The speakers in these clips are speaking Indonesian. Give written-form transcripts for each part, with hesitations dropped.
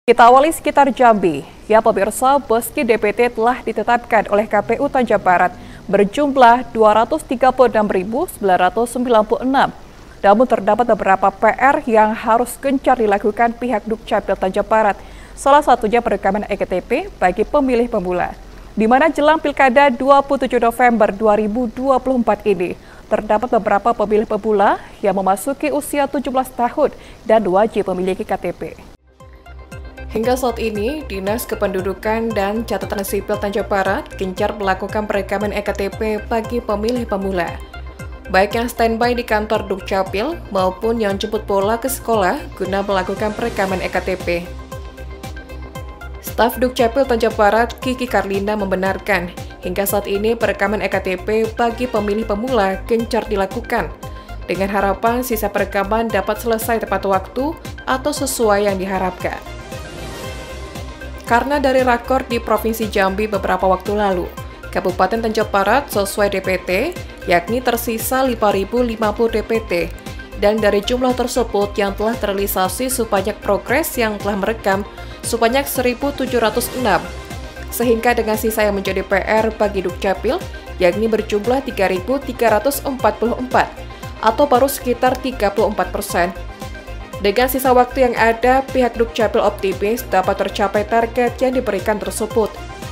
Kita awali sekitar Jambi. Ya pemirsa, meski DPT telah ditetapkan oleh KPU Tanjung Barat berjumlah 236.996. Namun terdapat beberapa PR yang harus gencar dilakukan pihak Dukcapil Tanjung Barat. Salah satunya perekaman EKTP bagi pemilih pemula. Di mana jelang Pilkada 27 November 2024 ini, terdapat beberapa pemilih pemula yang memasuki usia 17 tahun dan wajib memiliki KTP. Hingga saat ini, Dinas Kependudukan dan Catatan Sipil Tanjung Barat gencar melakukan perekaman EKTP bagi pemilih pemula. Baik yang standby di kantor Dukcapil maupun yang jemput bola ke sekolah guna melakukan perekaman EKTP. Staf Dukcapil Tanjung Barat, Kiki Karlina membenarkan, hingga saat ini perekaman EKTP bagi pemilih pemula gencar dilakukan, dengan harapan sisa perekaman dapat selesai tepat waktu atau sesuai yang diharapkan. Karena dari rakor di Provinsi Jambi beberapa waktu lalu, Kabupaten Tanjung Barat sesuai DPT, yakni tersisa 5.050 DPT, dan dari jumlah tersebut yang telah terrealisasi sebanyak progres yang telah merekam sebanyak 1.706, sehingga dengan sisa yang menjadi PR bagi Dukcapil, yakni berjumlah 3.344, atau baru sekitar 34%. Dengan sisa waktu yang ada, pihak Dukcapil optimis dapat tercapai target yang diberikan tersebut.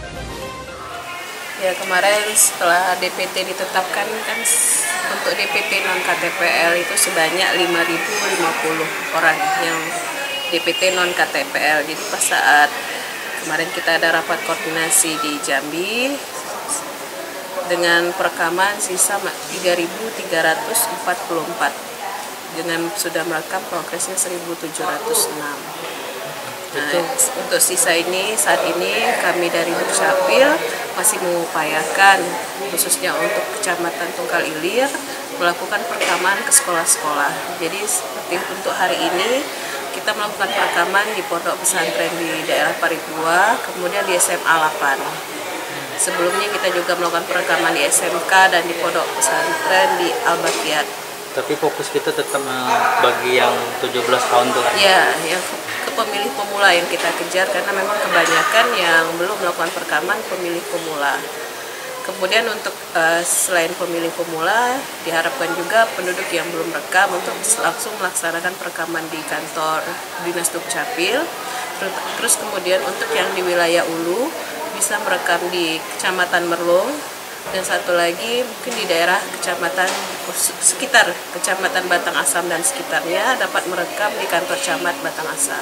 Ya, kemarin setelah DPT ditetapkan kan untuk DPT non-KTPL itu sebanyak 5.050 orang yang DPT non-KTPL. Jadi pas saat kemarin kita ada rapat koordinasi di Jambi dengan perekaman sisa 3.344. Dengan sudah merekam progresnya 1.706. Nah, untuk sisa ini, saat ini kami dari Dukcapil masih mengupayakan, khususnya untuk Kecamatan Tunggal Ilir, melakukan perekaman ke sekolah-sekolah. Jadi seperti untuk hari ini, kita melakukan perekaman di pondok pesantren di daerah Paribua, kemudian di SMA 8. Sebelumnya kita juga melakukan perekaman di SMK dan di pondok pesantren di Al-Baqiyat. Tapi fokus kita tetap bagi yang 17 tahun tuh kan? Ya, yang ke pemilih pemula yang kita kejar, karena memang kebanyakan yang belum melakukan perekaman pemilih pemula. Kemudian untuk selain pemilih pemula, diharapkan juga penduduk yang belum rekam untuk langsung melaksanakan perekaman di kantor Dinas Dukcapil. Terus kemudian untuk yang di wilayah Ulu, bisa merekam di Kecamatan Merlung, dan satu lagi mungkin di daerah kecamatan sekitar Kecamatan Batang Asam dan sekitarnya dapat merekam di kantor camat Batang Asam.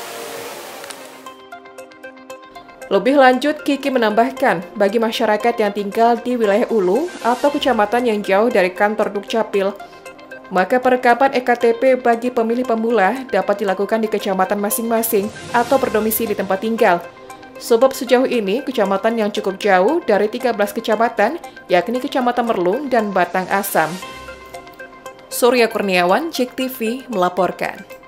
Lebih lanjut, Kiki menambahkan, bagi masyarakat yang tinggal di wilayah Ulu atau kecamatan yang jauh dari kantor Dukcapil, maka perekaman EKTP bagi pemilih pemula dapat dilakukan di kecamatan masing-masing atau berdomisili tempat tinggal. Sebab sejauh ini, kecamatan yang cukup jauh dari 13 kecamatan, yakni Kecamatan Merlung dan Batang Asam. Surya Kurniawan, JEK TV, melaporkan.